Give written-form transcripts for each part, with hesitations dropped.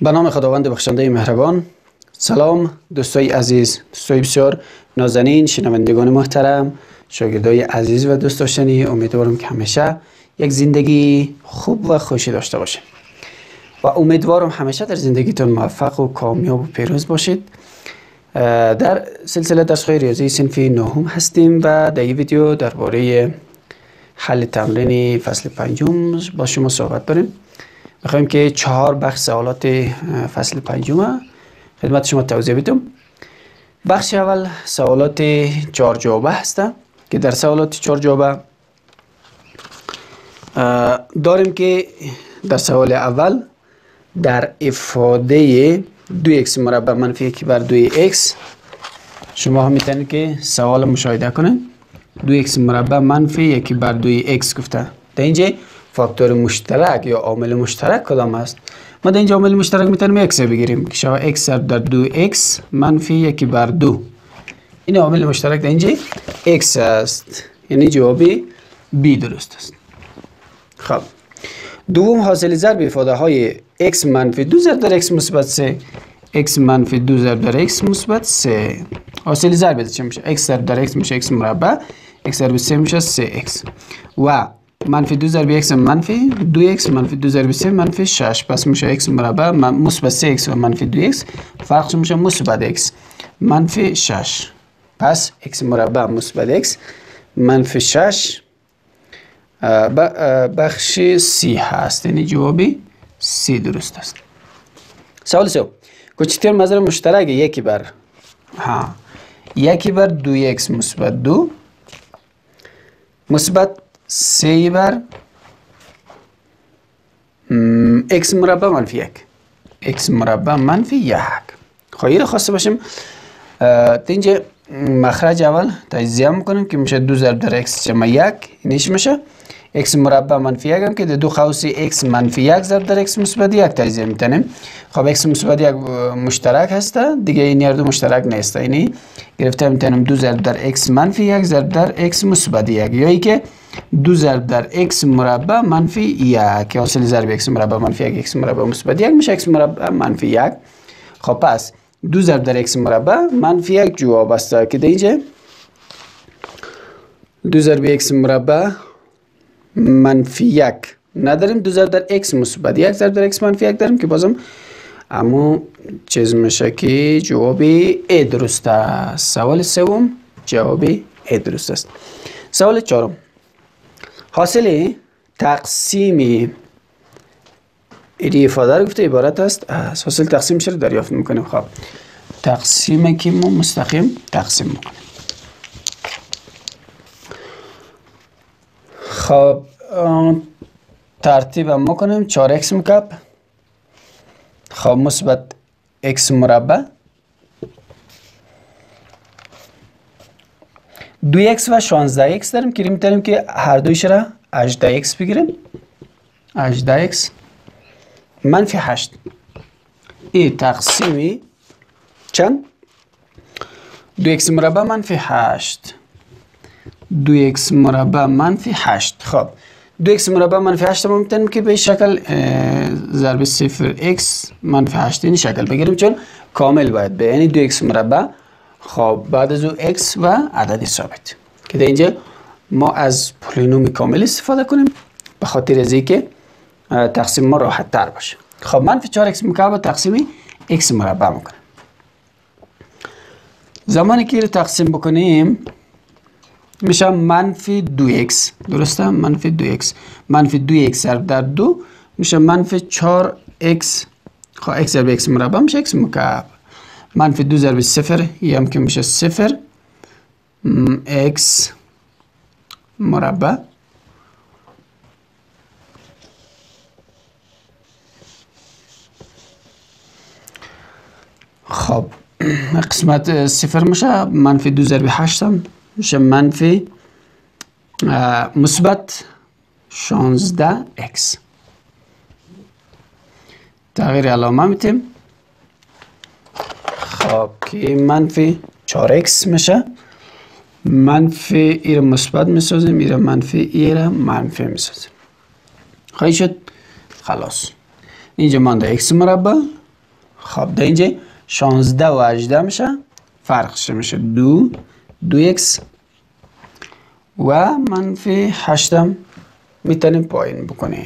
به نام خداوند بخشنده مهربان. سلام دوستای عزیز، دوستای بسیار نازنین، شنوندگان محترم، شاگردای عزیز و دوست داشتنی، امیدوارم که همیشه یک زندگی خوب و خوشی داشته باشید و امیدوارم همیشه در زندگیتون موفق و کامیاب و پیروز باشید. در سلسله درس‌های ریاضی صنف نهم هستیم و در این ویدیو درباره حل تمرین فصل پنجم با شما صحبت داریم. میخوایم که 4 بخش سوالات فصل پنجم خدمت شما توضیح بدم. بخش اول سوالات 4 جوابه هستند که در سوالات 4 جوابه داریم که در سوال اول در افاده 2x مربع منفی 1 بر 2x شما هم میتونید که سوال مشاهده کنید. 2x مربع منفی 1 بر 2x گفته. در اینجا فاکتور مشترک یا عامل مشترک کدام است؟ ما در اینجا عامل مشترک میتونیم x بگیریم که شما x در 2x منفی 1 بر 2. این عامل مشترک در اینجا x است، یعنی جوابی B درست است. خب دوم حاصل ضرب افاده های x منفی 2 ضرب در x مثبت 3 x منفی 2 ضرب در x مثبت 3. حاصل ضرب چه میشه؟ x ضرب در x میشه x مربع، x ضرب 3 میشه 3x و منفی 2 ضرب x منفی 2x منفی 2 ضرب 3 منفی 6. پس میشه x مربع مثبت 3x و منفی 2x فرقش میشه مثبت x منفی 6. پس x مربع مثبت x منفی 6 بخش C هست، یعنی جوابی C درست است. سوال سوم، کوچکترین مظهر مشترک 1 بر 2x مثبت 2 مثبت 3 بر x مربع منفی 1 x مربع منفی 1. خواهی را خواسته باشیم اینجا مخرج اول تجزیه میکنیم که میشه 2 ضرب در x جمع 1، اینش میشه x مربع منفی 1 هم که دو قوس x منفی 1 ضرب در x مثبت 1 تجزیه میتونیم. خب x مثبت 1 مشترک هسته دیگه، این هر دو مشترک نیست، اینی گرفته میتونیم 2 ضرب در x منفی 1 ضرب در x مثبت 1 یا ای که 2 ضرب در x مربع منفی 1 که حاصل ضرب x مربع منفی 1 x مربع مثبت 1 میشه x مربع منفی 1. خب پس 2 ضرب در x مربع منفی 1 جواب است که در اینجا 2 ضرب x مربع منفی 1 نداریم، 2 ضرب در x مثبت 1 ضرب در x منفی 1 داریم که بازم امو چیز میشه که جوابی A درست است. سوال سوم جوابی A درست است. سوال چهارم، حاصل تقسیم افاده رو گفته عبارت است از حاصل تقسیمش رو دریافت میکنیم. خب تقسیم که ما مستقیم تقسیم میکنیم. خب ترتیب هم میکنیم 4x مکعب خب مثبت x مربع 2x و 16x داریم که میتونیم که هر دویش را 18x بگیریم. 18x منفی 8 این تقسیمی چند؟ 2x مربع منفی 8 2x مربع منفی 8. خب 2x مربع منفی 8 ما میتونیم که به شکل ضرب 0x منفی 8 این شکل بگیریم چون کامل باید به، یعنی 2x مربع خب بعد از او x و عدد ثابت که در اینجا ما از پولینوم کامل استفاده کنیم به خاطر از اینکه تقسیم ما راحت تر باشه. خب منفی 4x مکعب تقسیم x مربع میکنیم. زمانی که رو تقسیم بکنیم میشه منفی 2x درسته؟ منفی 2x منفی 2x ضرب در 2 میشه منفی 4x. خب x ضرب x مربع میشه x مکعب منفی 2 ضرب 0 یه هم که میشه 0 x مربع خب قسمت 0 میشه منفی 2 ضرب 8 هم میشه منفی مثبت 16x. تغییر علامه میتیم خب که منفی 4x میشه منفی ای را مثبت میسازیم، ای را منفی، ای را منفی میسازیم. خواهی شد خلاص اینجا مانده x مربع خب در اینجا 16 و 18 میشه، فرقش میشه 2x و منفی 8 میتونیم پایین بکنیم.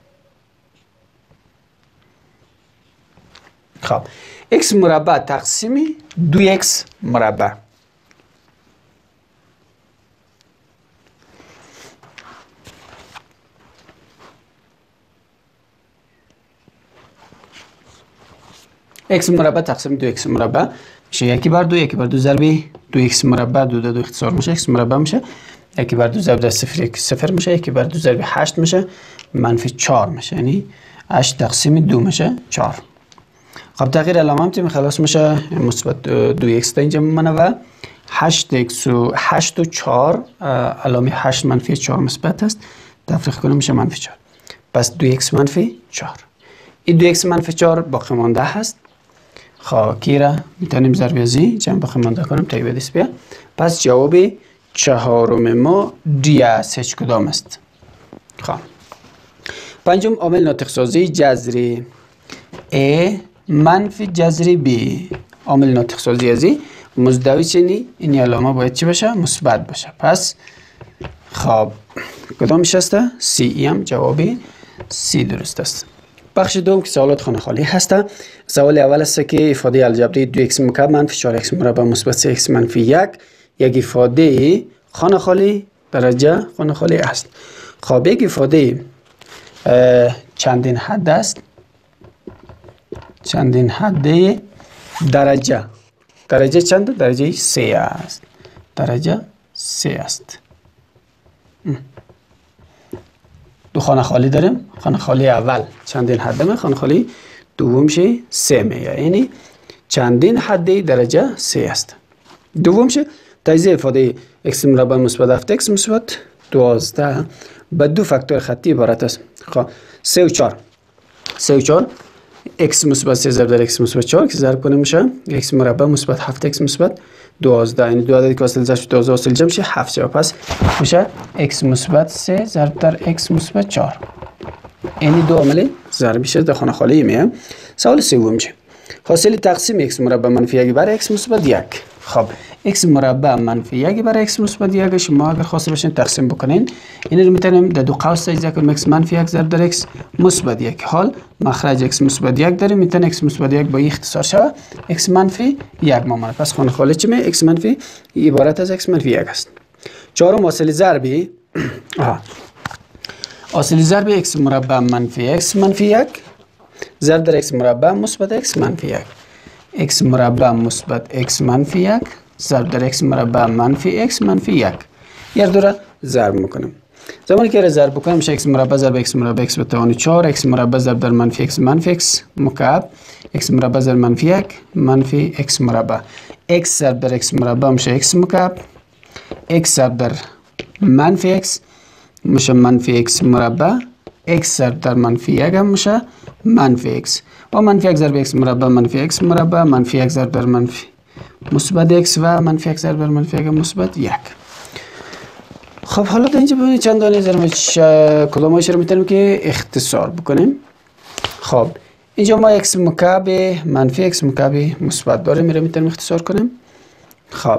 خب x مربع تقسیم 2x مربع. x مربع تقسیم 2x مربع میشه 1 بر 2، 1 بر 2 ضرب 2x مربع، 2 2 اختصار میشه x مربع میشه 1 بر 2 ضرب 0 1 0 میشه، 1 بر 2 ضرب 8 میشه منفی 4 میشه، یعنی 8 تقسیم 2 میشه 4. خب تغییر علامت خلاص میشه مثبت 2x اینجا میمونه و 8x و 8 و 4 علامه 8 منفی 4 مثبت است، تفریق کنیم میشه منفی 4. پس 2x منفی 4. این 2x منفی 4 باقی مانده هست. خب کی را میتونیم ضرب ازی جمع باقی مانده کنیم تا بدیس بیا. پس جواب چهارم ما دی است، هیچ کدام است. خب پنجم عامل ناطق سازی جذری A منفی جذری B. عامل ناطق سازی ازی مزدوی چنی این علامه باید چی باشه؟ مثبت باشه. پس خب کدام میشه است؟ C. هم جواب C درست است. بخش دوم که سوالات خانه خالی هست. سوال اول است که افاده الجبری 2x مکعب منفی 4x مربع مثبت 3x منفی 1 یک افاده خانه خالی درجه خانه خالی است. خب یک افاده چندین حد است، چندین حد درجه چند؟ درجه 3 است، درجه 3 است. دو خانه خالی داریم. خانه خالی اول چندین حدمه، خانه خالی دومش 3 میه، یعنی چندین حد درجه 3 است. دومش تجزیه افاده x مربع مثبت 7x مثبت 12 به دو فاکتور خطی عبارت است. خب 3 و 4 x مثبت 3 ضرب در x مثبت 4 که ضرب کنیم میشه x مربع مثبت 7x مثبت 12، یعنی دو عددی که حاصل جمع 12 حاصل جمع میشه 7 جواب. پس میشه x مثبت 3 ضرب در x مثبت 4، یعنی دو عامل ضربی شده در خانه خالی میه. سوال سوم میشه حاصل تقسیم x مربع منفی 1 بر x مثبت 1. خب x مربع منفی 1 بر x مثبت 1 شما اگر خواسته باشین تقسیم بکنین این رو میتونیم در دو قوس تجزیه کنیم. x منفی 1 ضرب در x مثبت 1. حال مخرج x مثبت 1 داریم، میتونه x مثبت 1 با اختصار شود x منفی 1 مامانه. پس خانه خالی چی میه؟ x منفی عبارت از x منفی 1 است. چهارم حاصل ضربی حاصل ضرب x مربع منفی x منفی 1 ضرب در x مربع مثبت x منفی 1. x مربع مثبت x منفی 1 ضرب در x مربع منفی x منفی 1. یک دو را ضرب میکنیم. زمانی که را ضرب بکنیم میشه x مربع ضرب x مربع x به توان 4 x مربع ضرب در منفی x منفی x مکعب x مربع ضرب منفی 1 منفی x مربع. x ضرب در x مربع میشه x مکعب، x ضرب در منفی x میشه منفی x مربع، x ضرب در منفی 1 هم میشه منفی x و منفی 1 ضرب x مربع منفی x مربع منفی 1 ضرب در منفی مثبت x و منفی 1 ضرب در منفی 1 مثبت 1. خب حالا در اینجا ببینید چند دانه ضرب کدامایش رو میتونیم که اختصار بکنیم. خب اینجا ما x مکعب منفی x مکعب مثبت داره میره میتونیم اختصار کنیم. خب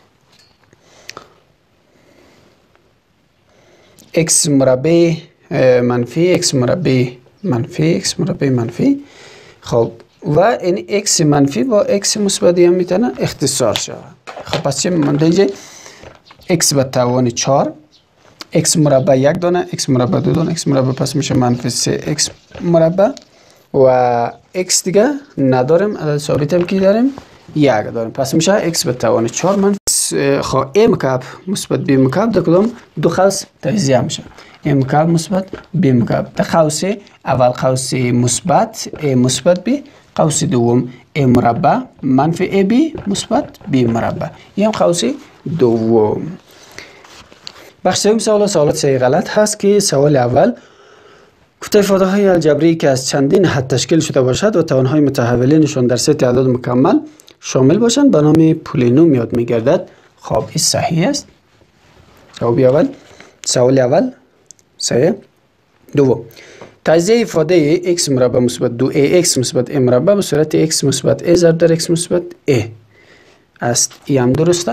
x مربع منفی x مربع منفی x مربع منفی. خب و این x منفی با x مثبت هم میتونه اختصار شود. خب پس چه میمونده اینجا؟ x به توان 4 x مربع 1 دانه x مربع 2 دانه x مربع پس میشه منفی 3 x مربع و x دیگه نداریم، عدد ثابت هم که داریم 1 داریم، پس میشه x به توان 4 منفی. خب a مکعب مثبت b مکعب در کدام دو قوس تجزیه میشه؟ a مکعب مثبت b مکعب در قوس اول قوس مثبت a مثبت b، قوس دوم a مربع منفی ab مثبت b مربع، این هم قوس دوم. بخش سوم سوالات صحیح غلط هست که سوال اول گفته افاده های الجبری که از چندین حد تشکیل شده باشد و توانهای متحولینشون در سه تعداد مکمل شامل باشند به نام پولینوم یاد میگردد. خب این صحیح است. جواب اول سوال اول صحیح. دوم تجزیه ifade x مربع مثبت 2ax مثبت a مربع به صورت x مثبت a ضرب در x مثبت a است. این هم درسته.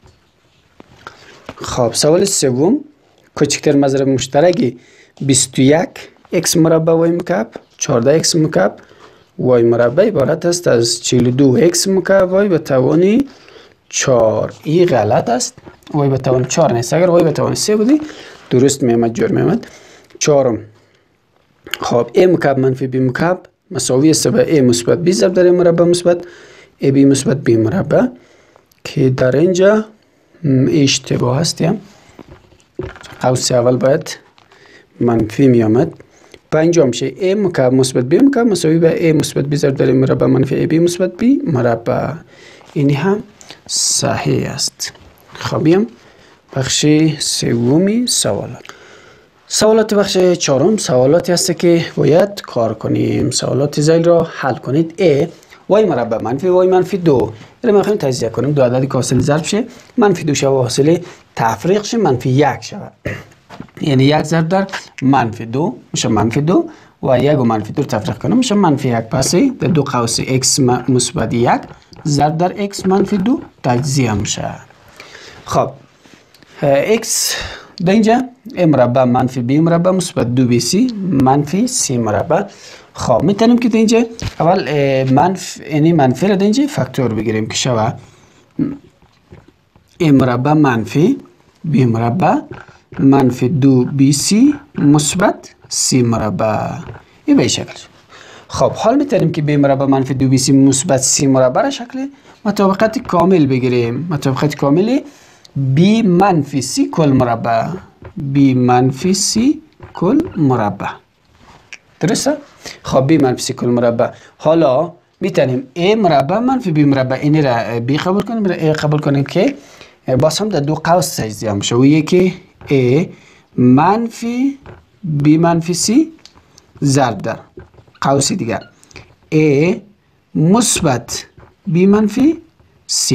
خب سوال سوم، کوچکترین مضرب مشترک 21 x مربع y مکعب 14 x مکعب y مربع عبارت است از 42 x مکعب y به توان 4. این غلط است. y به توان 4 نیست. اگر y به توان 3 بودی درست میامد، جور میامد. چهارم، خب a مکعب منفی b مکعب مساوی است به a مثبت b ضرب در a مربع مثبت a b مثبت b مربع که در اینجا اشتباه هستیم. قوس اول باید منفی می آمد. پنجم شه a مکعب مثبت b مکعب مساوی به a مثبت b ضرب در مربع منفی a b مثبت b مربع. این هم صحیح است. خب بیام بخش سومی سوالات بخش چهارم سوالاتی است که باید کار کنیم. سوالات زیل را حل کنید. a y مربع منفی y منفی 2 را میخوایم تجزیه کنیم. دو عددی که حاصل ضرب شه منفی 2 شود حاصل تفریق شه منفی 1 شود. یعنی 1 ضرب در منفی 2 میشه منفی 2 و 1 و منفی 2 تفریق کنیم میشه منفی 1. پس در دو قوس x مثبت 1 ضرب در x منفی 2 تجزیه میشه. خب x در اینجا a مربع منفی b مربع مثبت 2bc منفی c مربع. خب میتونیم که در اینجا اول منفی را در اینجا فاکتور بگیریم که شوه a مربع منفی b مربع منفی 2bc مثبت c مربع. این به شکل. خب حال میتونیم که b مربع منفی 2bc مثبت c مربع را شکل مطابقت کامل بگیریم. مطابقت کامل b منفی c کل مربع b منفی c کل مربع. درسته؟ خب b منفی c کل مربع. حالا میتونیم a مربع منفی b مربع این را b قبول کنیم را a قبول کنیم که باز هم در دو قوس تجزیه میشه و یکی a منفی b منفی c ضرب در قوس دیگر a مثبت b منفی c.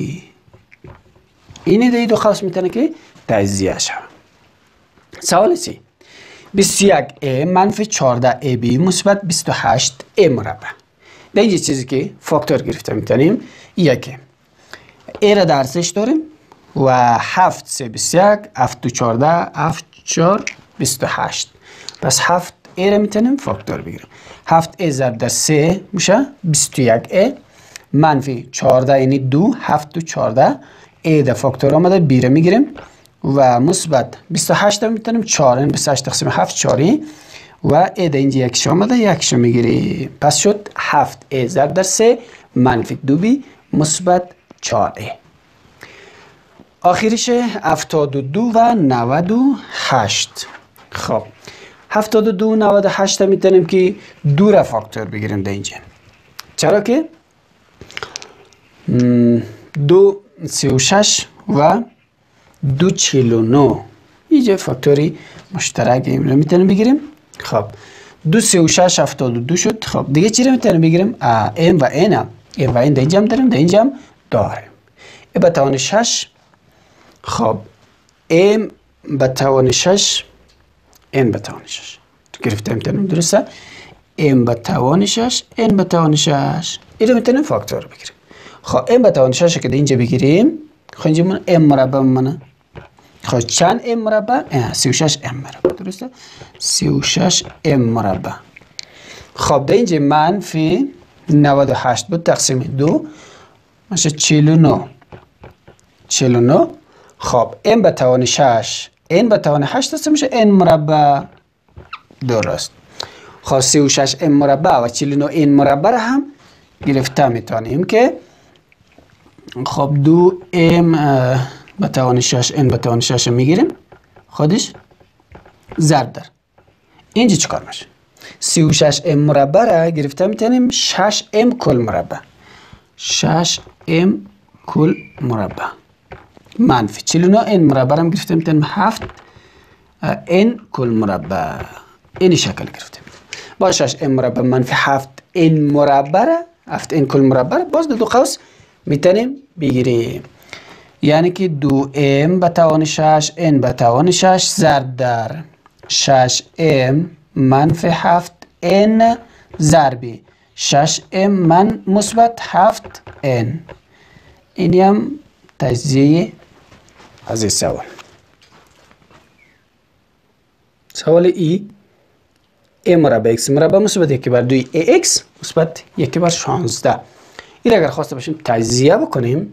این در دو قوس میتونه که تجزیه شود. سوال 3 21a منفی 14ab مثبت 28a مربع. در اینجا چیزی که فاکتور گرفته میتونیم یکی a را در سش داریم و 7 3 21 7 2 14 7 4 28. پس 7a را میتونیم فاکتور بگیریم. 7a ضرب در 3 میشه 21a منفی 14 یعنی 2 7 و 14 a در فاکتور آمده b را میگیریم و مثبت 28 را میتونیم 4 یعنی 28 تقسیم 7 4 و a در اینجا یکش آمده یکش را میگیریم. پس شد 7a ضرب در 3 منفی 2b مثبت 4a. آخریش 72 و 98. خب 72 و 98 میتونیم که 2 را فاکتور بگیریم در اینجا. چرا که 2 36 و 2 49 اینجا فاکتوری مشترک این را میتونیم بگیریم. خب 2 36 72 شد. خب دیگه چی را میتونیم بگیریم؟ m و n هم m و n در اینجا هم داریم در اینجا هم داریم. ای به توان 6. خب m به توان 6 n به توان 6 گرفته میتونیم. درسته؟ m به توان 6 n به توان 6 این رو میتونیم فاکتور بگیریم. خب m به توان 6 که در اینجا بگیریم خب اینجا من m مربع منه. خب چند m مربع؟ 36 m مربع. درسته؟ 36 m مربع. خب در اینجا منفی 98 بود تقسیم 2 میشه 49. خب m به توان 6 n به توان 8 است میشه n مربع. درست. خب 36 m مربع و 49 n مربع را هم گرفته میتونیم که خب 2 m به توان 6 n به توان 6 میگیریم خودش ضرب در اینجا چیکار میشه؟ 36 m مربع را گرفته میتونیم 6 m کل مربع 6 m کل مربع منفی 49 n مربع هم گرفته میتونیم 7 n کل مربع. این شکل گرفته با 6 m مربع منفی 7 n مربع را 7 n کل مربع باز دو قوس میتونیم بگیریم. یعنی که 2m به توان 6 n به توان 6 ضرب در 6m منفی 7 n ضرب 6m من مثبت 7n. اینی هم تجزیه از این سوال. سوال ای a مربع x مربع مثبت 1/2 ax مثبت 1/16. این اگر خواسته باشیم تجزیه بکنیم،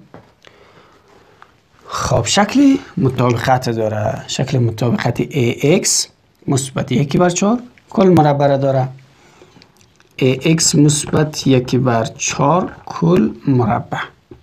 خب شکل مطابقت داره. شکل مطابقت ax مثبت 1/4 کل مربع را داره. ax مثبت 1/4 کل مربع.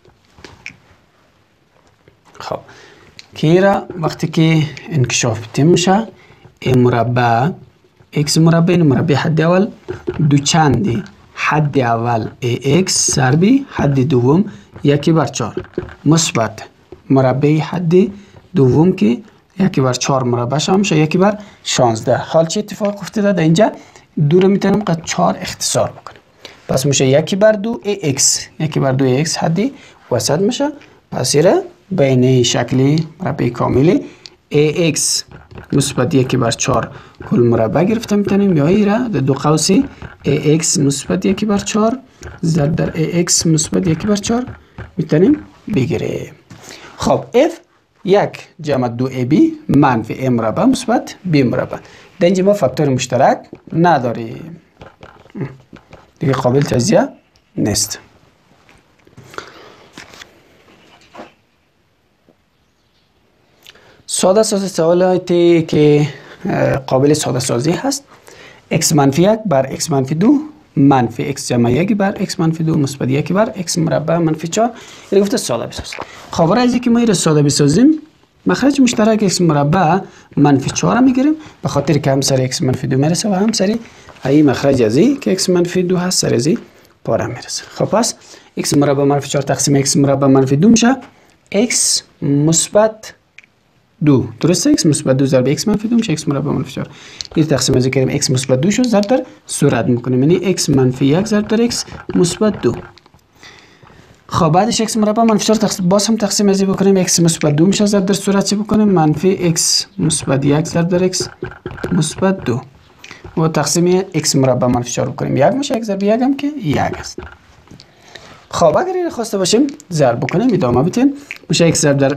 خب که را وقتی که انکشاف بتیم میشه a مربع x مربع، این مربع حد اول دو چندی، حد اول ax ضرب حد دوم 1/4 مثبت مربع حد دوم که 1/4 مربع شما میشه 1/16. حال چه اتفاق افتاده در اینجا؟ دو رو میتونیم قد 4 اختصار بکنیم، پس میشه 1/2 ax. 1/2 ax حدی وسط میشه، پس ایره بین شکل مربع کاملی ax مثبت 1/4 کل مربع گرفته میتونیم، یا ایره در دو قوسی ax مثبت 1/4 ضرب در ax مثبت 1/4 میتونیم بگیریم. خب f 1 جمع 2ab منفی a مربع مثبت b مربع. در اینجا ما فاکتور مشترک نداریم، دیگه قابل تجزیه نیست. ساده سازی سوالاتی که قابل ساده سازی هست. x منفی 1 بر x منفی 2 منفی x جمع 1 بر x منفی 2 مثبت 1 بر x مربع منفی 4. این گفته ساده بسازیم. خب برای اینکه ما این را ساده بسازیم، مخرج مشترک x مربع منفی 4 میگیریم، به خاطر که هم سر x منفی 2 میرسه و هم سر این مخرج ازی که x منفی 2 هست سر ازی پاره میرسه. خب پس x مربع منفی 4 تقسیم x مربع منفی 2 میشه x مثبت 2. درسته؟ x مثبت 2 ضرب x منفی 2 میشه x مربع منفی 4. این تقسیم ازی کردیم x مثبت 2 شد، ضرب در صورت میکنیم، یعنی x منفی 1 ضرب در x مثبت 2. خب بعدش x مربع منفی 4 باز هم تقسیم ازی بکنیم، x مثبت 2 میشه، ضرب در صورت چی بکنیم؟ منفی x مثبت 1 ضرب در x مثبت 2 و تقسیم x مربع منفی 4 بکنیم 1 میشه، 1 ضرب 1 هم که 1 است. خب اگر این خواسته باشیم ضرب بکنیم ادامه بدیم، میشه x ضرب در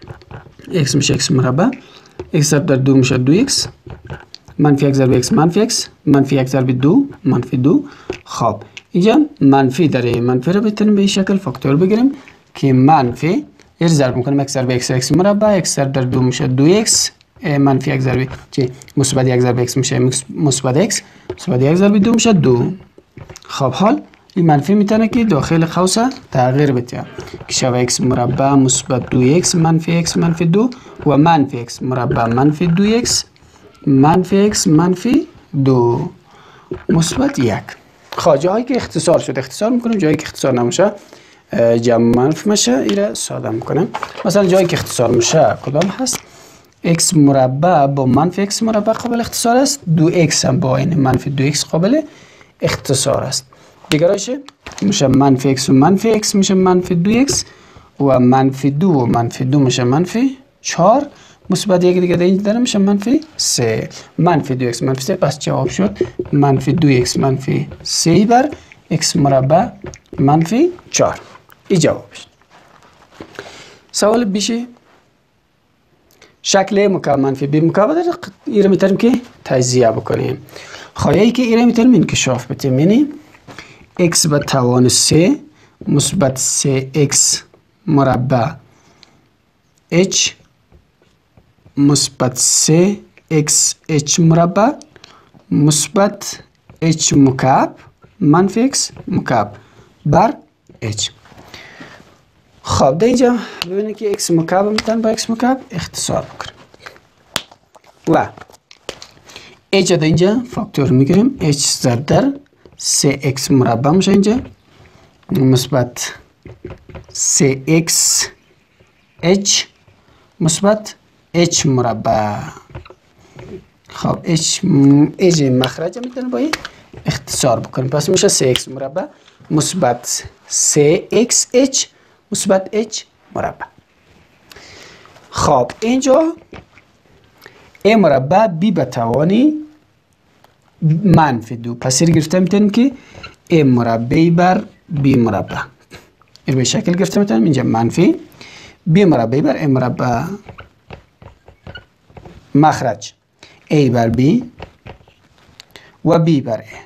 x میشه x مربع، x ضرب در 2 میشه 2x منفی 1 ضرب x منفی x منفی 1 ضرب 2 منفی 2. خب اینجا منفی داره، منفی رو بتونیم به این شکل فاکتور بگیریم که منفی این ضرب میکنیم x ضرب x مربع، x ضرب در 2 میشه 2x منفی 1 ضرب چی مثبت 1 ضرب x میشه مثبت x مثبت 1 ضرب 2 میشه 2. خب حال این منفی میتونه که داخل قوس تغییر بده که شوه x مربع مثبت 2x منفی x منفی 2 و منفی x مربع منفی 2x منفی x منفی 2 مثبت 1. خب جایی که اختصار شد اختصار میکنیم، جایی که اختصار نمیشه جمع منفی میشه، ایره ساده میکنیم. مثلا جایی که اختصار میشه کدام هست؟ x مربع با منفی x مربع قابل اختصار است، 2x هم با این منفی 2x قابل اختصار است. دیگرش میشه منفی x و منفی x میشه منفی 2x و منفی 2 و منفی 2 میشه منفی 4 مثبت 1 دیگه اینجا داره میشه منفی 3 منفی 2x منفی 3. پس جواب شد منفی 2x منفی 3 بر x مربع منفی 4. این جوابش. سوال بیشه شکل مکعب منفی b مکعب داره، این رو میتونیم که تجزیه بکنیم. خواهی که این رو میتونیم انکشاف بدیم، یعنی x به توان 3 مثبت 3x مربع h مثبت 3x h مربع مثبت h مکعب منفی x مکعب بر h. خب در اینجا ببینید که x مکعب میتونیم با x مکعب اختصار بکنیم و h در اینجا فاکتور میگیریم، h ضرب در 3x مربع میشه اینجا مثبت 3x h مثبت h مربع. خب h مخرج میتونه با این اختصار بکنیم، پس میشه 3x مربع مثبت 3xh مثبت h مربع. خب اینجا a مربع b به توانی منفی 2. پس این گرفته میتونیم که a مربع بر b مربع. این به شکل گرفته میتونیم اینجا منفی b مربع بر a مربع مخرج a بر b و b بر a.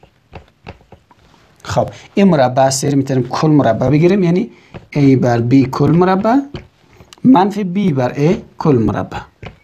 خب این مربع سری میتونیم کل مربع بگیریم، یعنی a بر b کل مربع منفی b بر a کل مربع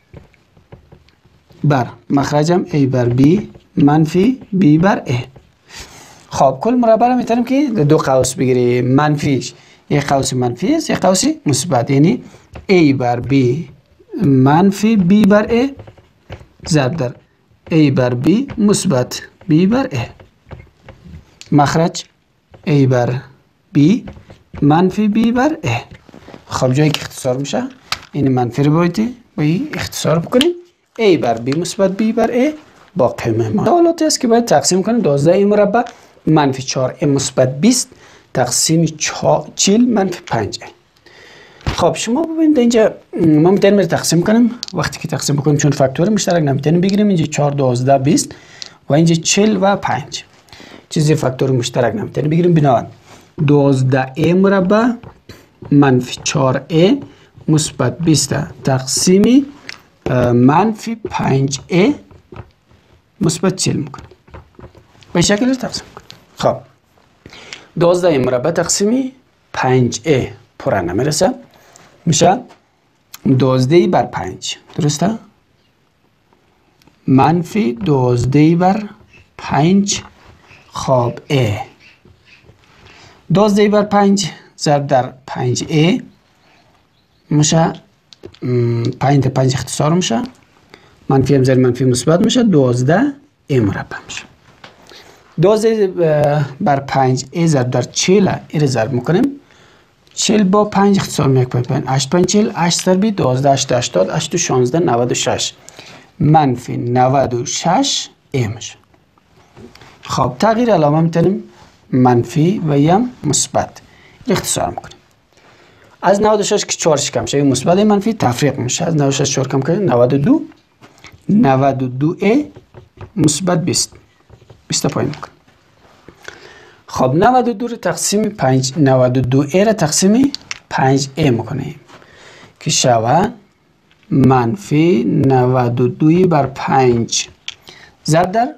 بر مخرجم a بر b منفی b بر a. خب کل مربع رو میتونیم که دو قوس بگیریم، منفیش یک قوس منفی است، یک قوس مثبت، یعنی a بر b منفی b بر a ضرب در a بر b مثبت b بر a مخرج a بر b منفی b بر a. خب جایی که اختصار میشه این منفی رو باید اختصار بکنیم، a بر b مثبت b بر a باقی میمونه. سوالاتی است که باید تقسیم کنیم. 12 مربع منفی 4 مثبت 20 تقسیم 40 منفی 5. خب شما ببینید اینجا ما میتونیم تقسیم کنیم. وقتی که تقسیم بکنیم چون فاکتور مشترک نمیتونیم بگیریم، اینجا 4 12 20 و اینجا 40 و 5 چیزی فاکتور مشترک نمیتونیم بگیریم. بنابراین 12a مربع منفی 4a مثبت 20 تقسیم منفی 5a مثبت 40 میکنه. به شکل تقسیم کنیم. خب 12 مربع تقسیم 5a پورا نمیرسه، میشه 12 بر 5 درسته؟ منفی 12 بر 5 خب a 12 بر 5 ضرب در 5a میشه 5 تا 5 اختصار میشه، منفی هم ضرب منفی مثبت میشه 12a مربع میشه. 12 بر 5a ضرب در 40 این ضرب میکنیم، 40 با 5 اختصار میشه 5 8 5 40 8 ضرب 12 8 80 8 16 96 منفی 96 a میشه. خب تغییر علامه میتونیم منفی و یم مثبت اختصار میکنیم. از 96 که 4 کم شه مثبت منفی تفریق میشه، از 96 4 کم کنیم 92 92a مثبت 20 20 پایین میکنیم. خب 92 رو تقسیم 5 92a رو تقسیم 5a میکنیم که شود منفی 92 بر 5 ضرب در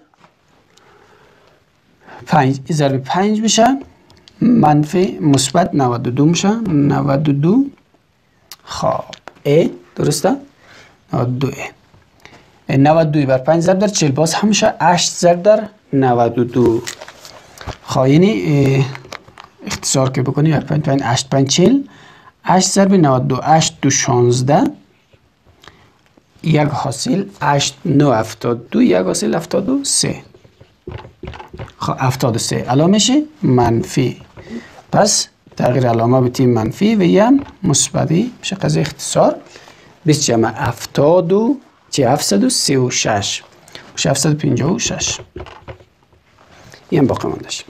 5 ضرب 5 میشه منفی مثبت 92 میشه 92 خب a درسته 92a 92 بر 5 ضرب در 40 باز هم میشه 8 ضرب در 92. خب یعنی اختصار که بکنی 8 5 40 8 ضرب 92 8 2 16 یک حاصل 8 9 72 یک حاصل 73. خب 73 علامه میشه منفی، پس تغییر علامه بتیم منفی و یم مثبتی میشه قضیه اختصار 20 جمع 70 چه 736 میشه 756 یم باقی موندش.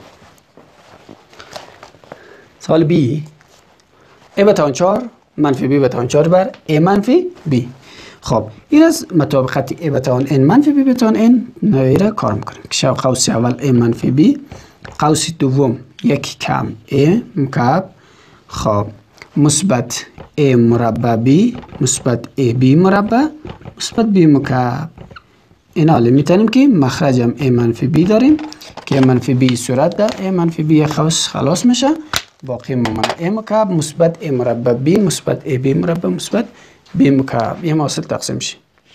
سوال بی a بتوان 4 منفی b بتوان 4 بر a منفی b. خب این از مطابقت a بتوان n منفی b بتوان n نویره کار میکنیم که شب قوس اول a منفی b قوس دوم یک کم a مکعب خب مثبت a مربع b مثبت a b مربع مثبت b مکعب. این حالی میتونیم که مخرجم a منفی b داریم که a منفی b صورت ده a منفی b قوس خلاص میشه باقی ممانه a مکعب مثبت a مربع b مثبت a b مربع مثبت b مکعب یه حاصل تقسیم میشه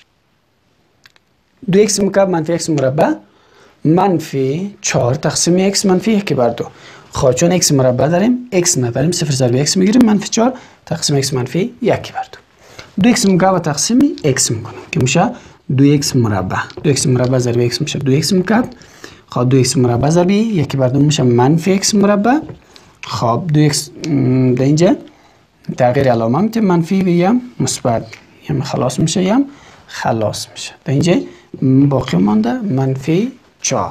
2x مکعب منفی x مربع منفی 4 تقسیم x منفی 1 بر 2. خب چون x مربع داریم x نداریم 0 ضرب x میگیریم منفی 4 تقسیم x منفی 1 بر 2. 2x مکعب تقسیم x میکنیم که میشه 2x مربع 2x مربع ضرب x میشه 2x مکعب. خب 2x مربع ضرب 1 بر 2 میشه منفی x مربع. خب 2x در اینجا تغییر علامه میتیم منفی و یم مثبت یم خلاص میشه یم خلاص میشه در اینجا باقی مانده منفی 4.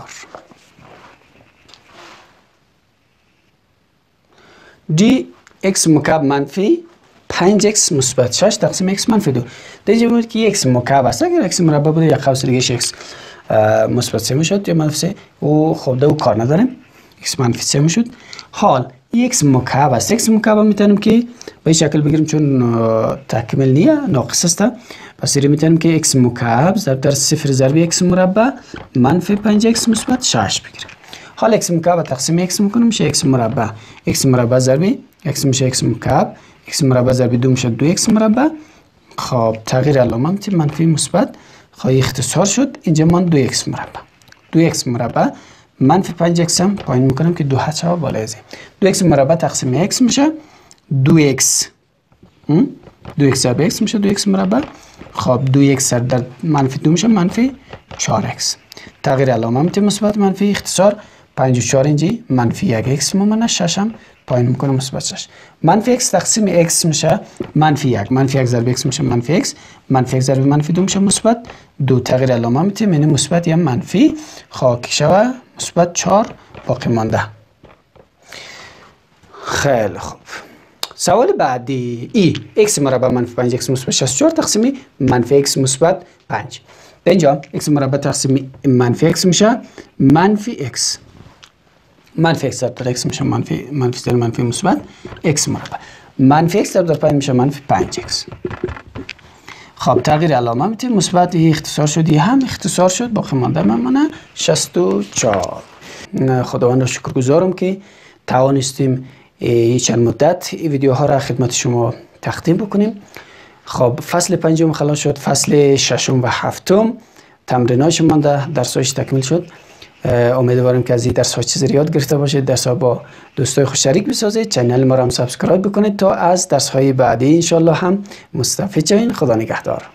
دی x مکعب منفی 5x مثبت 6 تقسیم x منفی 2. در اینجا بود که x مکعب است، اگر x مربع بوده یک قوس دیگه x مثبت 3 میشد یا منفی 3 و خب دو کار نداریم x منفی 3 میشد. حال x مکعب است. x مکعب میتونیم که به این شکل بگیریم چون تکمیل نیه ناقص است. پس میتونیم که x مکعب ضرب در 0 ضرب x مربع منفی 5x مثبت 6 بگیریم. حال x مکعب تقسیم x میکنیم میشه x مربع. x مربع ضرب x میشه x مکعب. x مربع ضرب 2 میشه 2x مربع. خب تغییر علامت منفی مثبت خب اختصار شد اینجا من 2x مربع. 2x مربع منفی 5x هم پایین میکنم که 2 حد شود بالای از 2x مربع تقسیم x میشه 2x 2x ضرب x میشه 2x مربع. خب 2x در منفی 2 میشه منفی 4x. تغییر علامت مثبت منفی اختصار 5 و 4 اینجا منفی 1x مومنه 6 هم پایین میکنم مثبت 6. منفی x تقسیم x میشه منفی 1. منفی 1 ضرب x میشه منفی x. منفی 1 ضرب منفی 2 میشه مثبت 2. تغییر علامت یعنی مثبت یا منفی خاک شوه مثبت 4 باقی مانده. خیلی خوب. سوال بعدی ای x مربع منفی 5x مثبت 64 تقسیم منفی x مثبت 5. اینجا x مربع تقسیم منفی x میشه منفی x. منفی x ضرب در x میشه منفی در منفی مثبت x مربع. منفی x ضرب در 5 میشه منفی 5x. خب تغییر علامت مثبت اختصار شد هم اختصار شد باقی مانده میمونه 64. خداوند را شکرگزارم که توانستیم چند مدت این ویدیوها را خدمت شما تقدیم بکنیم. خب فصل 5 خلاص شد. فصل 6 و 7 تمریناش مانده درسایش تکمیل شد. امیدوارم که از این درس ها چیزی یاد گرفته باشید. درس ها با دوستای خود شریک بسازید. چنل ما را هم سابسکرایب بکنید تا از درس های بعدی انشالله هم مستفید شوید. خدا نگهدار.